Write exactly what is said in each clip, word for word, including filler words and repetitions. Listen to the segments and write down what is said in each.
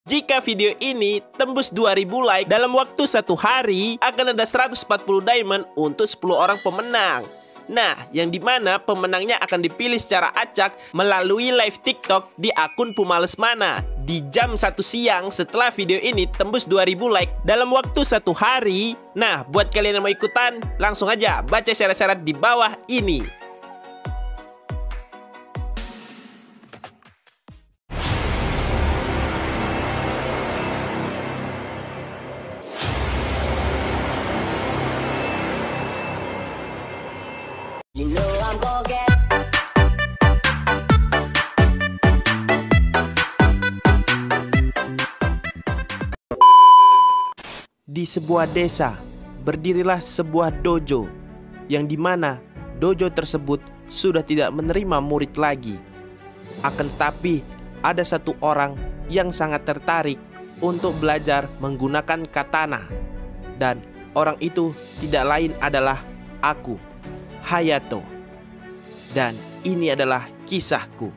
Jika video ini tembus dua ribu like dalam waktu satu hari, akan ada seratus empat puluh diamond untuk sepuluh orang pemenang. Nah, yang dimana pemenangnya akan dipilih secara acak melalui live TikTok di akun Pumales Mana di jam satu siang setelah video ini tembus dua ribu like dalam waktu satu hari. Nah, buat kalian yang mau ikutan, langsung aja baca syarat-syarat di bawah ini. You know I'm gonna get. Di sebuah desa, berdirilah sebuah dojo, yang dimana dojo tersebut sudah tidak menerima murid lagi. Akan tetapi, ada satu orang yang sangat tertarik untuk belajar menggunakan katana. Dan orang itu tidak lain adalah aku, Hayato. Dan ini adalah kisahku.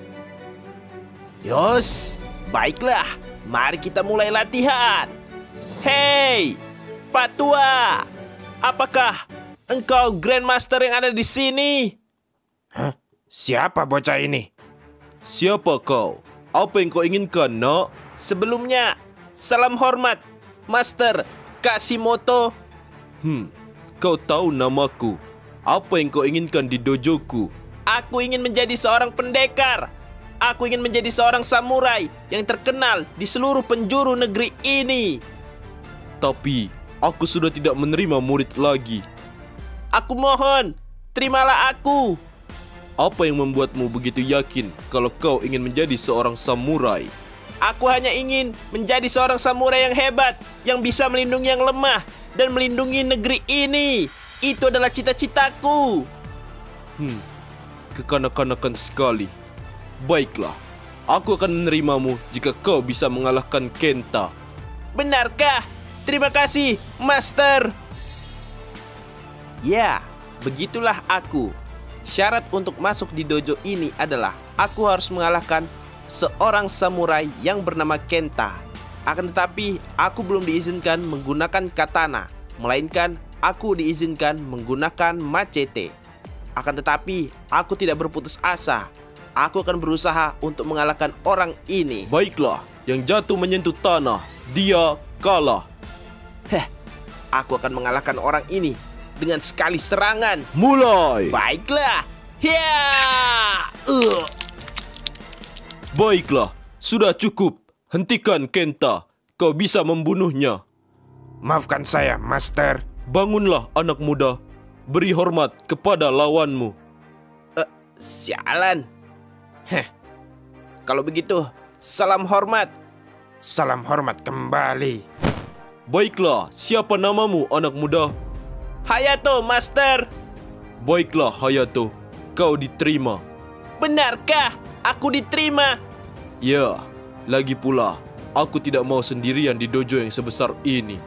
Yos, baiklah, mari kita mulai latihan. Hei, Pak Tua, apakah engkau Grandmaster yang ada di sini? Hah? Siapa bocah ini? Siapa kau? Apa yang kau inginkan, nak? Sebelumnya, salam hormat, Master Kashimoto. Hmm, kau tahu namaku. Apa yang kau inginkan di dojoku? Aku ingin menjadi seorang pendekar. Aku ingin menjadi seorang samurai yang terkenal di seluruh penjuru negeri ini. Tapi, aku sudah tidak menerima murid lagi. Aku mohon, terimalah aku. Apa yang membuatmu begitu yakin kalau kau ingin menjadi seorang samurai? Aku hanya ingin menjadi seorang samurai yang hebat, yang bisa melindungi yang lemah dan melindungi negeri ini. Itu adalah cita-citaku. Hmm, kekanak-kanakan sekali. Baiklah, aku akan menerimamu jika kau bisa mengalahkan Kenta. Benarkah? Terima kasih, Master. Ya, begitulah aku. Syarat untuk masuk di dojo ini adalah aku harus mengalahkan seorang samurai yang bernama Kenta. Akan tetapi, aku belum diizinkan menggunakan katana, melainkan aku diizinkan menggunakan machete. Akan tetapi, aku tidak berputus asa. Aku akan berusaha untuk mengalahkan orang ini. Baiklah, yang jatuh menyentuh tanah, dia kalah. Heh, aku akan mengalahkan orang ini dengan sekali serangan. Mulai. Baiklah. Ya. Uh. Baiklah, sudah cukup. Hentikan Kenta. Kau bisa membunuhnya. Maafkan saya, Master. Bangunlah anak muda. Beri hormat kepada lawanmu. Uh, sialan. Heh. Kalau begitu, salam hormat. Salam hormat kembali. Baiklah, siapa namamu anak muda? Hayato, Master. Baiklah, Hayato. Kau diterima. Benarkah aku diterima? Ya, lagi pula, aku tidak mau sendirian di dojo yang sebesar ini.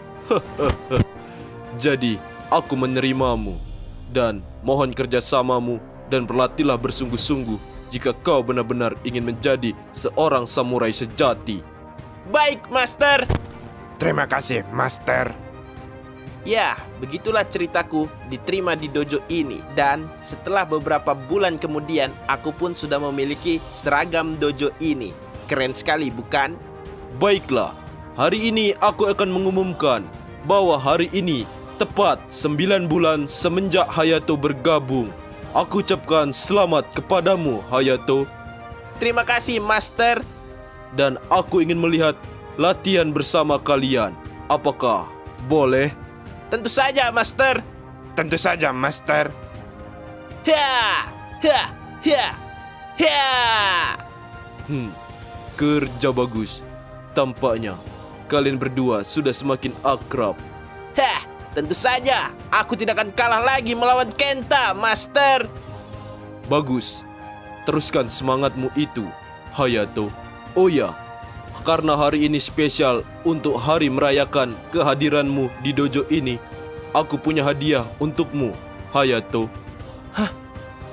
Jadi, aku menerimamu. Dan mohon kerjasamamu dan berlatihlah bersungguh-sungguh jika kau benar-benar ingin menjadi seorang samurai sejati. Baik, Master. Terima kasih, Master. Ya, begitulah ceritaku diterima di dojo ini. Dan setelah beberapa bulan kemudian, aku pun sudah memiliki seragam dojo ini. Keren sekali, bukan? Baiklah, hari ini aku akan mengumumkan bahwa hari ini tepat sembilan bulan semenjak Hayato bergabung. Aku ucapkan selamat kepadamu, Hayato. Terima kasih, Master. Dan aku ingin melihat latihan bersama kalian. Apakah boleh? Tentu saja, Master. Tentu saja, Master. Ya, ya, ya, ya. Hmm, kerja bagus. Tampaknya kalian berdua sudah semakin akrab. Hah, tentu saja. Aku tidak akan kalah lagi melawan Kenta, Master. Bagus. Teruskan semangatmu itu, Hayato. Oh ya, karena hari ini spesial untuk hari merayakan kehadiranmu di dojo ini, aku punya hadiah untukmu, Hayato. Hah?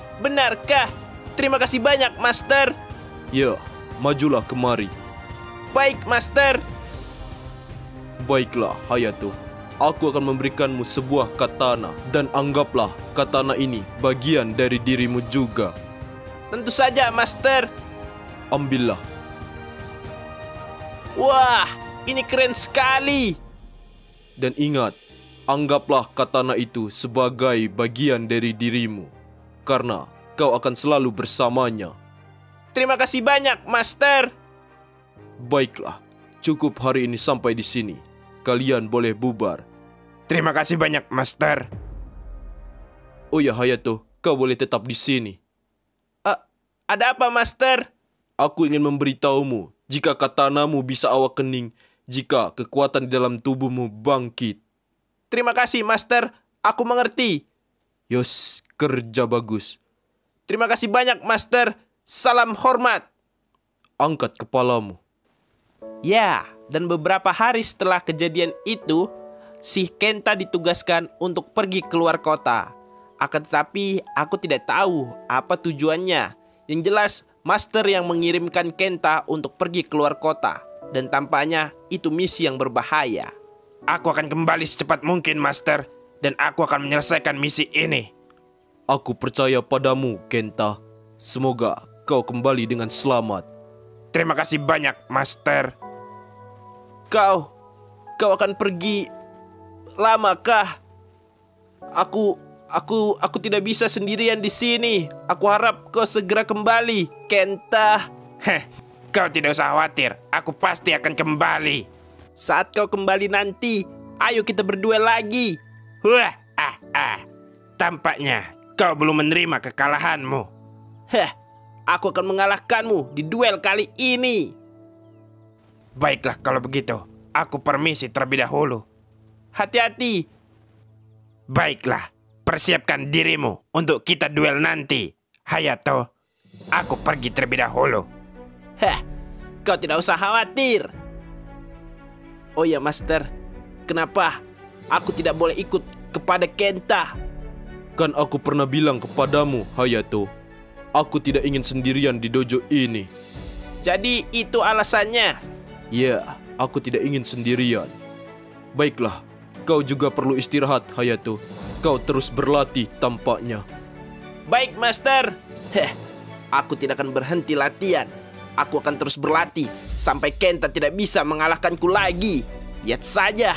Benarkah? Terima kasih banyak, Master. Ya, majulah kemari. Baik, Master. Baiklah, Hayato. Aku akan memberikanmu sebuah katana dan anggaplah katana ini bagian dari dirimu juga. Tentu saja, Master. Ambillah. Wah, ini keren sekali. Dan ingat, anggaplah katana itu sebagai bagian dari dirimu, karena kau akan selalu bersamanya. Terima kasih banyak, Master. Baiklah, cukup hari ini sampai di sini. Kalian boleh bubar. Terima kasih banyak, Master. Oh ya, Hayato, kau boleh tetap di sini. Uh, ada apa, Master? Aku ingin memberitahumu, jika katanamu bisa awakening, jika kekuatan di dalam tubuhmu bangkit. Terima kasih, Master. Aku mengerti. Yos, kerja bagus. Terima kasih banyak, Master. Salam hormat. Angkat kepalamu. Ya, dan beberapa hari setelah kejadian itu, si Kenta ditugaskan untuk pergi keluar kota. Akan tetapi, aku tidak tahu apa tujuannya. Yang jelas, Master yang mengirimkan Kenta untuk pergi keluar kota. Dan tampaknya itu misi yang berbahaya. Aku akan kembali secepat mungkin, Master. Dan aku akan menyelesaikan misi ini. Aku percaya padamu, Kenta. Semoga kau kembali dengan selamat. Terima kasih banyak, Master. Kau, kau akan pergi lamakah? Aku, aku, aku tidak bisa sendirian di sini. Aku harap kau segera kembali, Kenta. Heh, kau tidak usah khawatir. Aku pasti akan kembali. Saat kau kembali nanti, ayo kita berduel lagi. Wah, ah, ah. Tampaknya kau belum menerima kekalahanmu. Heh, aku akan mengalahkanmu di duel kali ini. Baiklah kalau begitu, aku permisi terlebih dahulu. Hati-hati. Baiklah, persiapkan dirimu untuk kita duel nanti. Hayato, aku pergi terlebih dahulu. Heh, kau tidak usah khawatir. Oh ya, Master, kenapa aku tidak boleh ikut kepada Kenta? Kan aku pernah bilang kepadamu, Hayato, aku tidak ingin sendirian di dojo ini. Jadi itu alasannya? Ya, aku tidak ingin sendirian. Baiklah, kau juga perlu istirahat, Hayato. Kau terus berlatih tampaknya. Baik, Master. Heh, aku tidak akan berhenti latihan. Aku akan terus berlatih sampai Kenta tidak bisa mengalahkanku lagi. Lihat saja.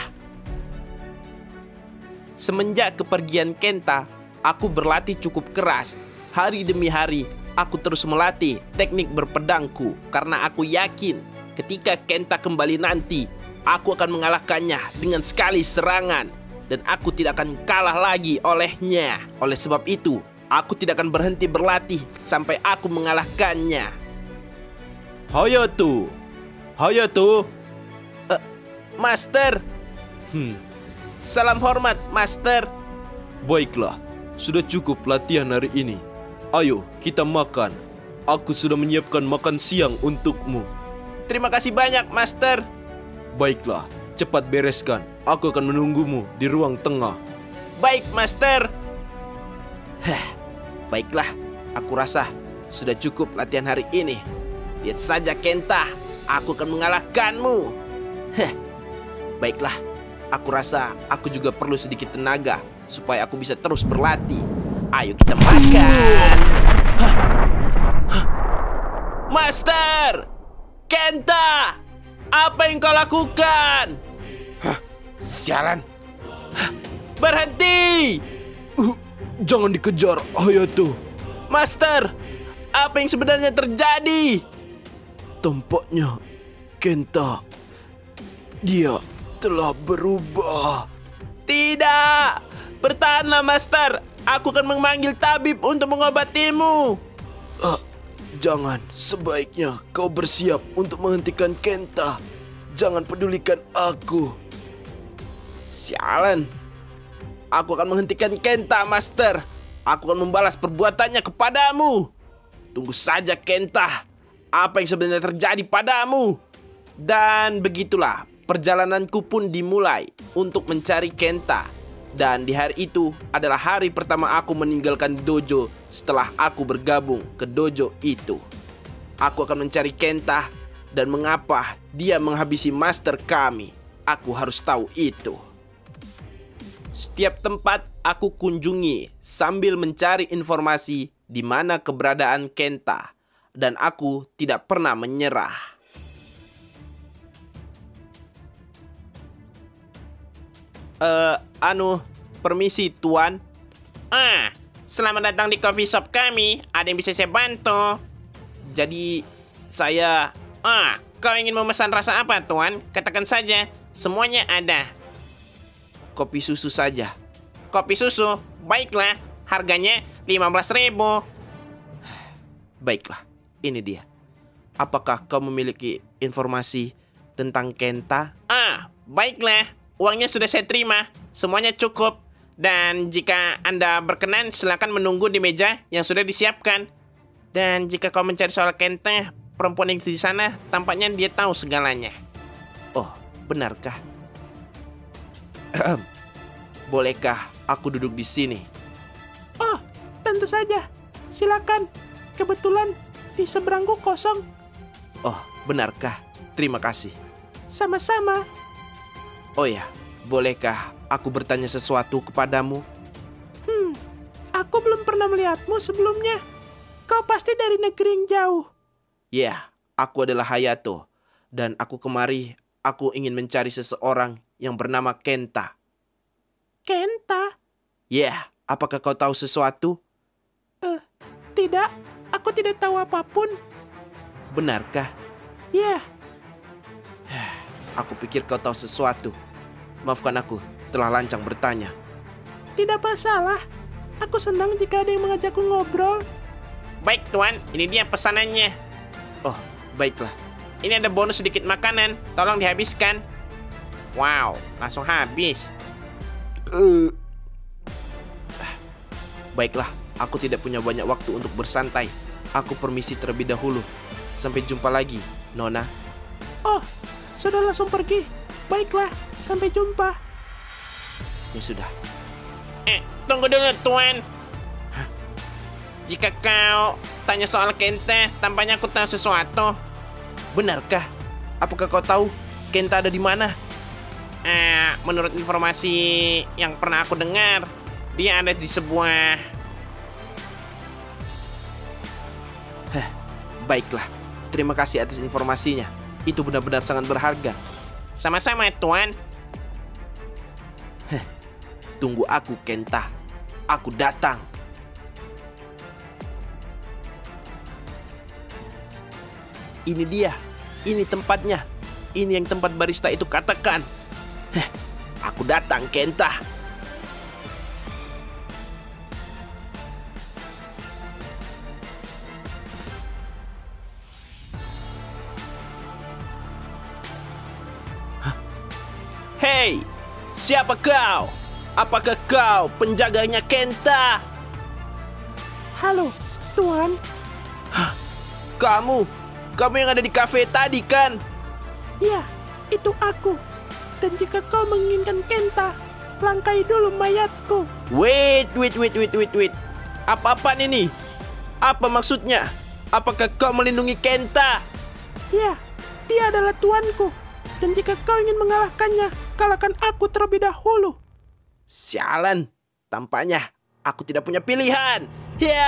Semenjak kepergian Kenta, aku berlatih cukup keras. Hari demi hari, aku terus melatih teknik berpedangku karena aku yakin ketika Kenta kembali nanti, aku akan mengalahkannya dengan sekali serangan. Dan aku tidak akan kalah lagi olehnya. Oleh sebab itu, aku tidak akan berhenti berlatih sampai aku mengalahkannya. Hayato! Hayato! Uh, Master! Hmm, Salam hormat, Master. baiklah. Sudah cukup latihan hari ini. Ayo, kita makan. Aku sudah menyiapkan makan siang untukmu. Terima kasih banyak, Master. Baiklah, cepat bereskan. Aku akan menunggumu di ruang tengah. Baik, Master. Heh, baiklah. Aku rasa sudah cukup latihan hari ini. Lihat saja, Kenta. Aku akan mengalahkanmu. Heh, baiklah. Aku rasa aku juga perlu sedikit tenaga supaya aku bisa terus berlatih. Ayo kita makan. Hah? Hah? Master! Kenta! Apa yang kau lakukan? Hah, sialan. Berhenti! Uh, jangan dikejar, Hayato. Master, apa yang sebenarnya terjadi? Tampaknya Kenta, dia telah berubah. Tidak! Bertahanlah, Master. Aku akan memanggil tabib untuk mengobatimu. Uh, jangan, sebaiknya kau bersiap untuk menghentikan Kenta. Jangan pedulikan aku. Sialan. Aku akan menghentikan Kenta, Master. Aku akan membalas perbuatannya kepadamu. Tunggu saja, Kenta. Apa yang sebenarnya terjadi padamu? Dan begitulah, perjalananku pun dimulai untuk mencari Kenta. Dan di hari itu adalah hari pertama aku meninggalkan dojo setelah aku bergabung ke dojo itu. Aku akan mencari Kenta Dan mengapa dia menghabisi master kami? Aku harus tahu itu. Setiap tempat aku kunjungi sambil mencari informasi di mana keberadaan Kenta. Dan aku tidak pernah menyerah. Eh, uh, anu, permisi tuan. Ah, selamat datang di coffee shop kami. Ada yang bisa saya bantu? Jadi, saya... Ah, kau ingin memesan rasa apa, tuan? Katakan saja, semuanya ada. Kopi susu saja. Kopi susu? Baiklah, harganya lima belas ribu. Baiklah, ini dia. Apakah kau memiliki informasi tentang Kenta? Ah, baiklah. Uangnya sudah saya terima. Semuanya cukup. Dan jika Anda berkenan, silakan menunggu di meja yang sudah disiapkan. Dan jika kau mencari soal Kenta, perempuan yang di sana tampaknya dia tahu segalanya. Oh, benarkah? Bolehkah aku duduk di sini? Oh, tentu saja. Silakan. Kebetulan di seberangku kosong. Oh, benarkah? Terima kasih. Sama-sama. Oh ya, bolehkah aku bertanya sesuatu kepadamu? Hmm, aku belum pernah melihatmu sebelumnya. Kau pasti dari negeri yang jauh. Ya, aku adalah Hayato. Dan aku kemari, aku ingin mencari seseorang yang bernama Kenta. Kenta? Ya, apakah kau tahu sesuatu? Eh, uh, tidak. Aku tidak tahu apapun. Benarkah? Ya. Yeah. Aku pikir kau tahu sesuatu. Maafkan aku, telah lancang bertanya. Tidak masalah. Aku senang jika ada yang mengajakku ngobrol. Baik, tuan. Ini dia pesanannya. Oh, baiklah. Ini ada bonus sedikit makanan. Tolong dihabiskan. Wow, langsung habis. Uh. Baiklah, aku tidak punya banyak waktu untuk bersantai. Aku permisi terlebih dahulu. Sampai jumpa lagi, Nona. Oh, sudah langsung pergi. Baiklah, sampai jumpa. Ya sudah. Eh, tunggu dulu, tuan. Hah? Jika kau tanya soal Kenta, tampaknya aku tahu sesuatu. Benarkah? Apakah kau tahu Kenta ada di mana? Eh, menurut informasi yang pernah aku dengar, dia ada di sebuah... Heh, baiklah. Terima kasih atas informasinya. Itu benar-benar sangat berharga. Sama-sama, tuan. Heh, tunggu aku, Kenta. Aku datang. Ini dia. Ini tempatnya. Ini yang tempat barista itu katakan. Heh, aku datang, Kenta. Hei, siapa kau? Apakah kau penjaganya Kenta? Halo, tuan. Hah, kamu? Kamu yang ada di kafe tadi, kan? Ya, itu aku. Dan jika kau menginginkan Kenta, langkai dulu mayatku. Wait, wait, wait, wait, wait, wait. Apa-apaan ini? Apa maksudnya? Apakah kau melindungi Kenta? Ya, dia adalah tuanku. Dan jika kau ingin mengalahkannya, kalahkan aku terlebih dahulu. Sialan, tampaknya aku tidak punya pilihan. Ya!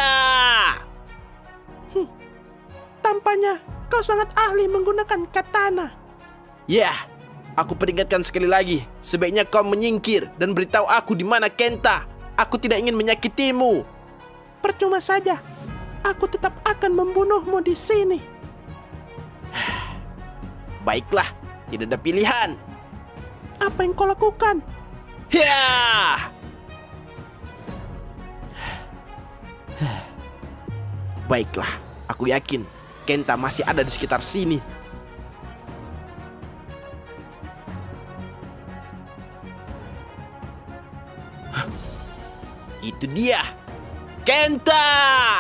Hmm, tampaknya kau sangat ahli menggunakan katana. Ya, aku peringatkan sekali lagi. Sebaiknya kau menyingkir dan beritahu aku di mana Kenta. Aku tidak ingin menyakitimu. Percuma saja. Aku tetap akan membunuhmu di sini. Baiklah, tidak ada pilihan. Apa yang kau lakukan? Ya! Baiklah, aku yakin Kenta masih ada di sekitar sini. Hah? Itu dia, Kenta!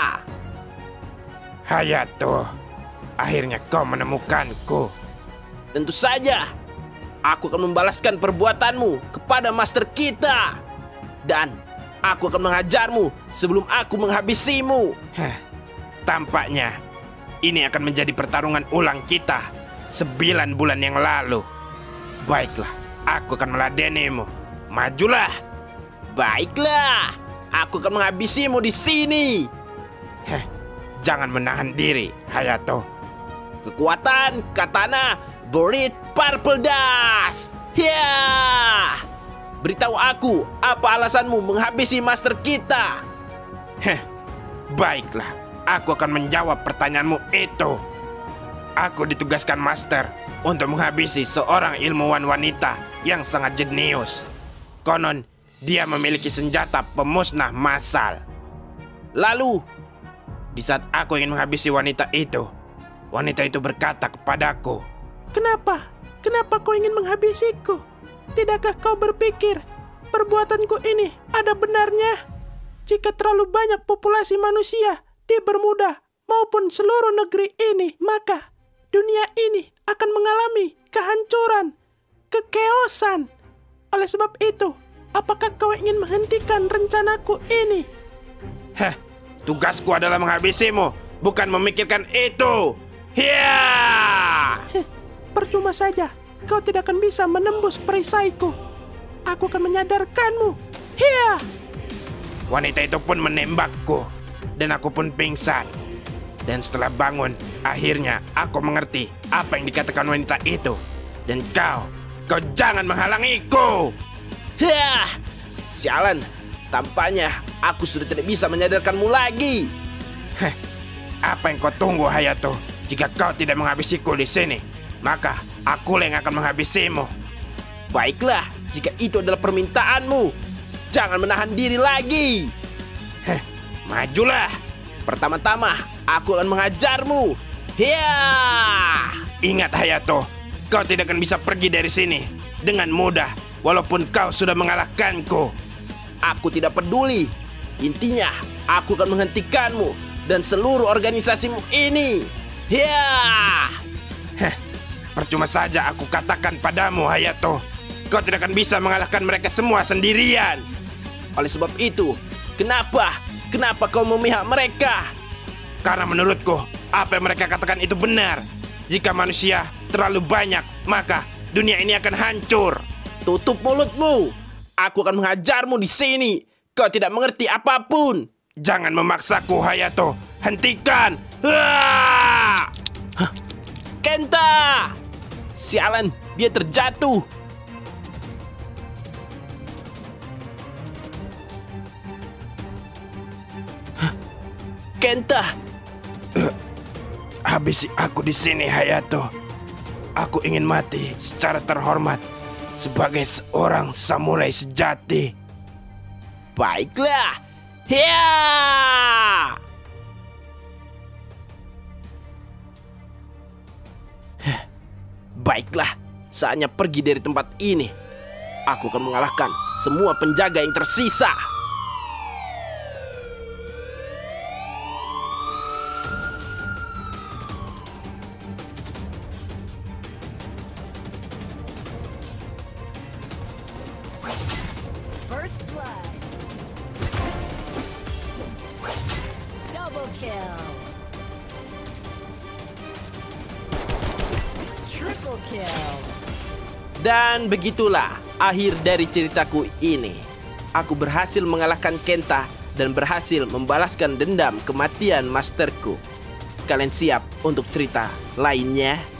Hayato, akhirnya kau menemukanku. Tentu saja, aku akan membalaskan perbuatanmu kepada master kita. Dan aku akan menghajarmu sebelum aku menghabisimu. Heh, tampaknya ini akan menjadi pertarungan ulang kita. sembilan bulan yang lalu. Baiklah, aku akan meladenimu. Majulah. Baiklah, aku akan menghabisimu di sini. Heh, jangan menahan diri, Hayato. Kekuatan katana Berit Purple Dust. Ya! Beritahu aku, apa alasanmu menghabisi master kita? Heh, baiklah, aku akan menjawab pertanyaanmu itu. Aku ditugaskan master untuk menghabisi seorang ilmuwan wanita yang sangat jenius. Konon, dia memiliki senjata pemusnah massal. Lalu, di saat aku ingin menghabisi wanita itu, wanita itu berkata kepadaku, Kenapa? Kenapa kau ingin menghabisiku? Tidakkah kau berpikir perbuatanku ini ada benarnya? Jika terlalu banyak populasi manusia di Bermuda maupun seluruh negeri ini, maka dunia ini akan mengalami kehancuran, kekeosan. Oleh sebab itu, apakah kau ingin menghentikan rencanaku ini? Heh, tugasku adalah menghabisimu, bukan memikirkan itu. Hiya! Heh, percuma saja, kau tidak akan bisa menembus perisaiku. Aku akan menyadarkanmu. Hiya! Wanita itu pun menembakku, dan aku pun pingsan. Dan setelah bangun, akhirnya aku mengerti apa yang dikatakan wanita itu. Dan kau, kau jangan menghalangiku. Hah! Sialan, tampaknya aku sudah tidak bisa menyadarkanmu lagi. Heh, apa yang kau tunggu, Hayato? Jika kau tidak menghabisiku di sini, maka aku yang akan menghabisimu. Baiklah, jika itu adalah permintaanmu, jangan menahan diri lagi. Heh, majulah. Pertama-tama, aku akan menghajarmu. Ya! Ingat, Hayato, kau tidak akan bisa pergi dari sini dengan mudah, walaupun kau sudah mengalahkanku. Aku tidak peduli. Intinya, aku akan menghentikanmu dan seluruh organisasimu ini. Ya! Heh, percuma saja aku katakan padamu, Hayato. Kau tidak akan bisa mengalahkan mereka semua sendirian. Oleh sebab itu, kenapa? Kenapa kau memihak mereka? Karena menurutku, apa yang mereka katakan itu benar. Jika manusia terlalu banyak, maka dunia ini akan hancur. Tutup mulutmu. Aku akan menghajarmu di sini. Kau tidak mengerti apapun. Jangan memaksaku, Hayato. Hentikan. Hah! Kenta! Sialan, dia terjatuh. Kenta! Habisi aku di sini, Hayato. Aku ingin mati secara terhormat sebagai seorang samurai sejati. Baiklah. Ya! Baiklah, saatnya pergi dari tempat ini. Aku akan mengalahkan semua penjaga yang tersisa. First blood. Double kill. Triple kill. Dan begitulah akhir dari ceritaku ini. Aku berhasil mengalahkan Kenta dan berhasil membalaskan dendam kematian masterku. Kalian siap untuk cerita lainnya?